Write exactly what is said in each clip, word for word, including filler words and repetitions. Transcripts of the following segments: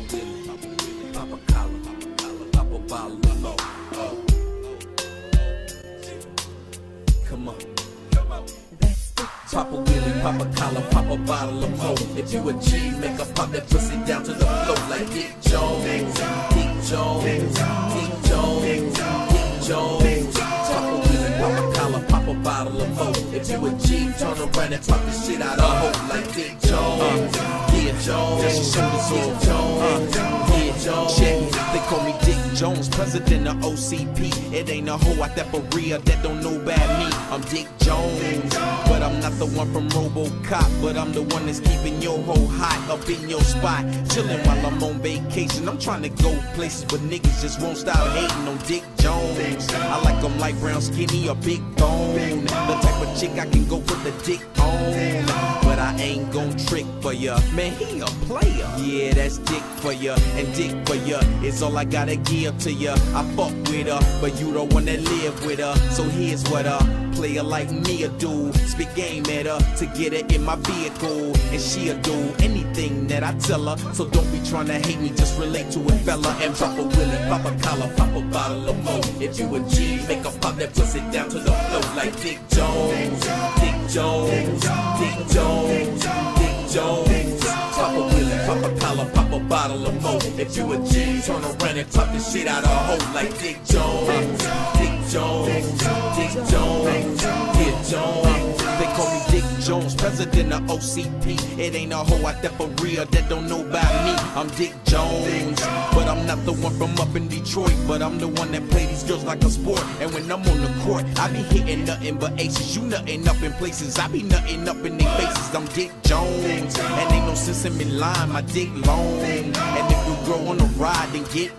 Willie, pop a collar, pop a bottle of mo. Oh. Come on. Pop a wheelie, pop a collar, pop a bottle of mo. If you a G, make a pop that pussy down to the floor like Dick Jones, Dick Jones, Dick Jones, Dick Jones. Pop a wheelie, pop a collar, pop a bottle of mo. If you a G, turn around and pop the shit out of hoe like Dick Jones, yeah Jones, Dick Jones, yeah Jones. Check, they call me Dick Jones, president of O C P. It ain't a hoe out there for real that don't know about me. I'm Dick Jones, but I'm not the one from RoboCop. But I'm the one that's keeping your hoe hot up in your spot, chilling while I'm on vacation. I'm trying to go places, but niggas just won't stop hating on Dick Jones. I like them light brown, skinny, or big bone. The type of chick I can go put the dick on. But I ain't gon' trick for ya. Man, he a player. Yeah, that's dick for ya, and dick for ya is all I gotta give to ya. I fuck with her, but you the one that live with her. So here's what a player like me a do: spit game at her to get her in my vehicle, and she'll do anything that I tell her. So don't be trying to hate me, just relate to it, fella. And pop a wheelie, pop a collar, pop a bottle of mo. If you a G, make a pop that pussy down to the floor like Dick Jones, Dick Jones, Dick Jones, Dick Jones. Pop a wheelie, pop a collar, pop a bottle of mo. If you a G, turn around and pop the shit out of a hoe like Dick Jones, Dick Jones, Dick Jones, yeah Jones. They call me Dick Jones, president of O C P. It ain't a hoe out there for real that don't know about me. I'm Dick Jones, but I'm not the one from up in Detroit. But I'm the one that play these girls like a sport. And when I'm on the court, I be hitting nothing but aces. You nutting up in places, I be nutting up in their faces. I'm Dick Jones, and ain't no sense in me lying, my dick long. And if we grow on the ride, then get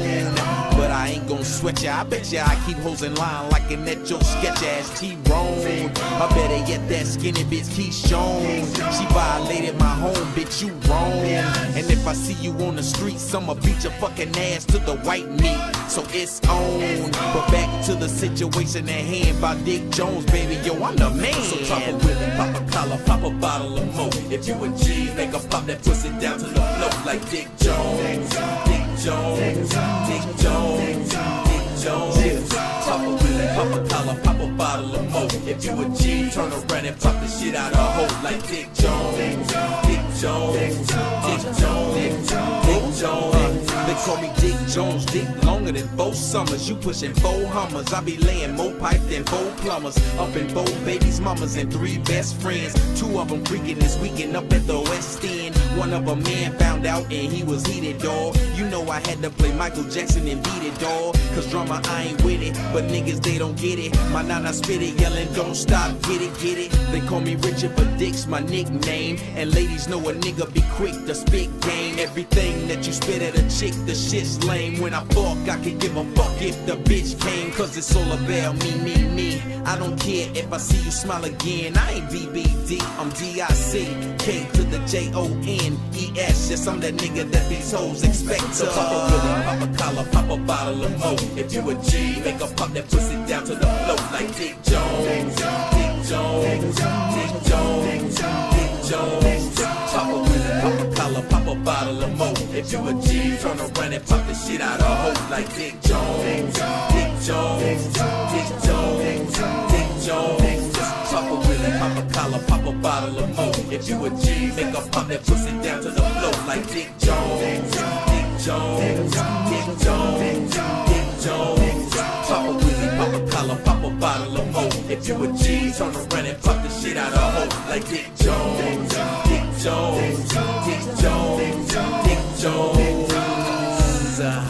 on. But I ain't gon' sweat ya, I bet ya I keep hoes in line like an at your sketch ass T-Rone. I better get that skinny bitch Keyshawn. She violated my home, bitch, you wrong. And if I see you on the streets, I'ma beat your fucking ass to the white meat. So it's on. But back to the situation at hand by Dick Jones, baby, yo, I'm the man. So pop a wheelie, pop a collar, pop a bottle of mo. If you a G, make a pop that pussy down to the floor like Dick Jones, Dick Jones, Dick Jones, Dick Jones. Pop a wheelie, pop a collar, pop a bottle of mo. If you a G, turn around and pop the shit out of a hoe like Dick Jones, Dick Jones, Dick Jones, Dick Jones. They call me Dick Jones, dick longer than four summers. You pushing four Hummers, I be laying more pipe than four plumbers. Up in four babies, mamas, and three best friends. Two of them freaking this weekend up at the West End. One of them man found out and he was heated, dawg. You know I had to play Michael Jackson and beat it, dawg. Cause drama, I ain't with it, but niggas, they don't get it. My nana spit it, yelling, don't stop, get it, get it. They call me Richard, but Dick's my nickname. And ladies know a nigga be quick to spit game. Everything that you spit at a chick, the shit's lame. When I fuck, I can give a fuck if the bitch came. Cause it's all about me, me, me. I don't care if I see you smile again. I ain't B B D, I'm D I C K to the J O N E S. Yes, I'm that nigga that these hoes expect to. So pop a wheelie, pop a collar, pop a bottle of mo. If you a G, make a pop that pussy down to the floor like Dick Jones, Dick Jones, Dick Jones, Dick Jones. Pop a wheelie, pop a collar, pop a bottle of mo. If you a G, turn around and pop the shit out of a hoe like Dick Jones, Dick Jones, Dick Jones, Dick Jones. Pop a wheelie, pop a collar, pop a bottle of mo. If you a G, make a pop that pussy down to the floor like Dick Jones, Dick Jones, Dick Jones, Dick Jones. Pop a wheelie, pop a collar, pop a bottle of mo. If you a G, turn around and pop the shit out of a hoe like Dick Jones, Dick Jones, Dick Jones, Dick Jones. Uh,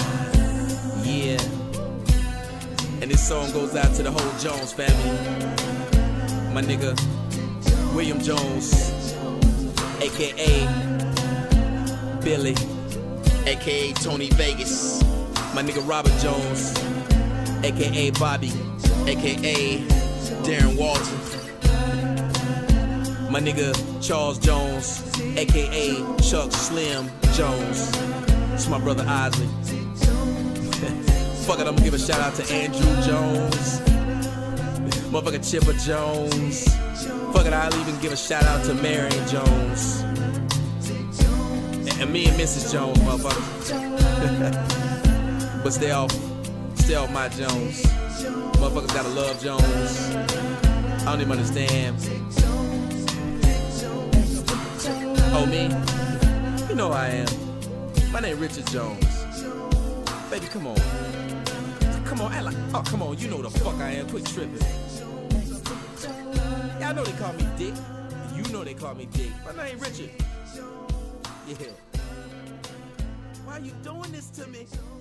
yeah. And this song goes out to the whole Jones family. My nigga William Jones, aka Billy, aka Tony Vegas. My nigga Robert Jones, aka Bobby, aka Darren Walton. My nigga Charles Jones, aka Chuck Slim Jones. It's my brother Isley. Fuck it, I'm gonna give a shout out to Andrew Jones, motherfucker Chipper Jones. Fuck it, I'll even give a shout out to Marion Jones. And me and Missus Jones, motherfucker. But stay off, stay off my Jones. Motherfuckers gotta love Jones. I don't even understand. Oh, me? You know who I am. My name Richard Jones. Baby, come on. Come on, act like, oh, come on, you know the fuck I am. Quit tripping. Y'all know they call me Dick. You know they call me Dick. My name Richard. Yeah. Why you doing this to me?